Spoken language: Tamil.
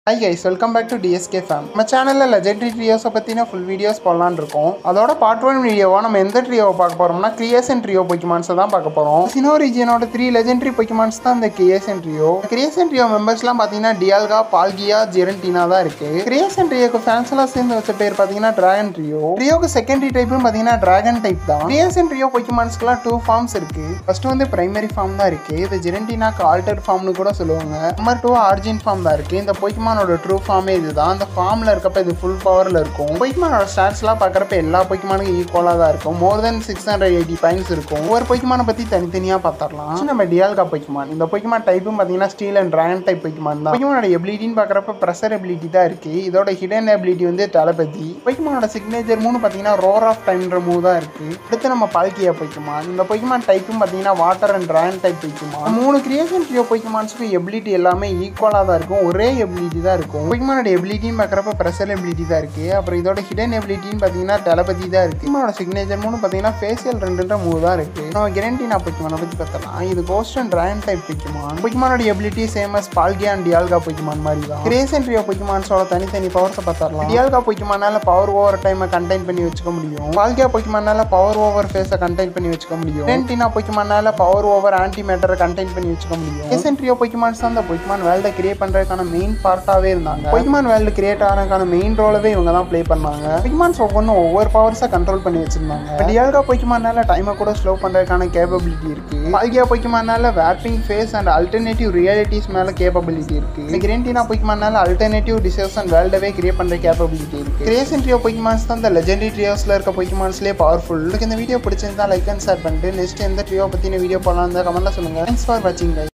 Hi guys, welcome back to DSK Fam. நம்ம சேனல்ல லெஜெண்டரி ட்ரியோஸை பத்தின ஃபுல் வீடியோஸ் போடலான்னு இருக்கோம். அதோட பார்ட் 1 வீடியோவா நம்ம எந்த ட்ரியோவை பார்க்க போறோம்னா கிரியேஷன் ட்ரியோ பொக்கிமான்ஸை தான் பார்க்க போறோம். சினோ ரீஜியனோட 3 லெஜெண்டரி பொக்கிமான்ஸ் தான் இந்த கிரியேஷன் ட்ரியோ. கிரியேஷன் ட்ரியோ மெம்பர்ஸ்லாம் பார்த்தீங்கன்னா டியால்கா, பால்கியா, ஜெரண்டினா தான் இருக்கு. கிரியேஷன் ட்ரியோக்கு ஃபேன்ஸ் எல்லாம் சேர்ந்து வச்ச பேர் பார்த்தீங்கன்னா டிராகன் ட்ரியோ. ட்ரியோக்கு செகண்டரி டைப்பும் பார்த்தீங்கன்னா டிராகன் டைப் தான். கிரியேஷன் ட்ரியோ பொக்கிமான்ஸ்க்குலாம் 2 ஃபார்ம்ஸ் இருக்கு. ஃபர்ஸ்ட் வந்து பிரைமரி ஃபார்ம் தான் இருக்கு. இது ஜெரண்டினாக்கு ஆல்டர் ஃபார்ம்னு கூட சொல்லுவாங்க. நம்பர் 2 ஆரிஜின் ஃபார்ம் தான் இருக்கு. இந்த பொக்கிமானோட ட்ரூ ஃபார்மே இதுதான். அந்த ஃபார்ம்ல இருக்கப்ப இது ஃபுல் பவர்ல இருக்கும். பொக்கிமானோட ஸ்டாட்ஸ்லாம் பார்க்கறப்ப எல்லா பொக்கிமானுக்கும் ஈக்குவலா தான் இருக்கும். மோர் தென் 680 பாயிண்ட்ஸ் இருக்கும். ஒவ்வொரு பொக்கிமான பத்தி தனித்தனியா பார்த்தரலாம். நம்ம டியால்கா பொக்கிமான். இந்த பொக்கிமான் டைப்பும் பார்த்தீங்கன்னா steel and dragon type Pokemon தான். பொக்கிமானோட எபிலிட்டின்னு பார்க்கறப்ப பிரஷர் எபிலிட்டி தான் இருக்கு. இதோட ஹிடன் எபிலிட்டி வந்து டெலபதி. பொக்கிமானோட சிக்னேச்சர் மூணு பார்த்தீங்கன்னா ரோர் ஆஃப் டைம்ன்ற மூவ் தான் இருக்கு. அடுத்து நம்ம பால்கியா பொக்கிமான். இந்த பொக்கிமான் டைப்பும் பார்த்தீங்கன்னா water and dragon type Pokemon. 3 creation trio பொக்கிமான்ஸ்க்கு எபிலிட்டி எல்லாமே ஈக்குவலா தான் இருக்கும். ஒரே எபிலிட்டி தான் இருக்கும். பொக்கிமானோட எபிலிட்டின்னு பார்க்குறப்ப ப்ரெஷர் எபிலிட்டி தான் இருக்கு. அப்புறம் இதோட ஹிடன் எபிலிட்டின்னு பார்த்தீங்கன்னா டெலபதி தான் இருக்கு. பொக்கிமானோட சிக்னேச்சர் மூணு பார்த்தீங்கன்னா ஃபேஷியல் 2 மூவ் தான் இருக்கு. நம்ம கெரண்டினா பொக்கிமானை பற்றி பார்த்தலாம். இது ghost and dragon type Pokemon. பொக்கிமானோட ability same as Palkia and Dialga Pokemon மாதிரி தான். கிரியேஷன் ட்ரியோ பொக்கிமான்ஸோட தனித்தனி பவர்ஸை பார்த்தரலாம். டியால்கா பொக்கிமானால பவர் ஓவர் டைமை கண்டெயின் பண்ணி வச்சுக்க முடியும். பால்கியா பொக்கிமானால பவர் ஓவர் ஃபேஸை கண்டெயின் பண்ணி வச்சுக்க முடியும். கெரண்டினா பொக்கிமானால பவர் ஓவர் ஆன்டி மேட்டரை கண்டெயின் பண்ணி வச்சுக்க முடியும். கிரியேஷன் ட்ரியோ பொக்கிமான்ஸ் தான் அந்த பொக்கிமான் வேர்ல்டை கிரியேட் பண்றதுக்கான மெயின் பார்ட்டாவே இருந்தாங்க. பொக்கிமான் வேர்ல்டு கிரியேட் ஆனதுக்கான மெயின் ரோலவே இவங்க தான் ப்ளே பண்ணாங்க. பொக்கிமான்ஸ் ஒவ்வொரு பவர்ஸை கண்ட்ரோல் பண்ணி வச்சிருந்தாங்க. டியால்கா பொக்கிமானால டைமை கூட ஸ்லோ பண்றதுக்கான கேப்பபிலிட்டி இருக்கு. பால்கியா பொக்கிமானால warping phase and alternative realities மேல கேப்பபிலிட்டி இருக்கு. கிரேண்டினா பொக்கிமானால அல்டர்னேட்டிவ் டிசைர்ஸ் அண்ட் வேர்ல்டவே கிரியேட் பண்ற கேப்பபிலிட்டி இருக்கு. கிரியேஷன் ட்ரியோ பொக்கிமான்ஸ் தான் இந்த லெஜெண்டரி ட்ரியோஸ்ல இருக்க பொக்கிமான்ஸ்லயே பவர்ஃபுல். இந்த வீடியோ பிடிச்சிருந்தா லைக் அண்ட் ஷேர் பண்ணிட்டு நெக்ஸ்ட் எந்த ட்ரியோ பத்தின வீடியோ போடலாம் கமெண்ட்ல சொல்லுங்க. தேங்க்ஸ் ஃபார் வாட்சிங்.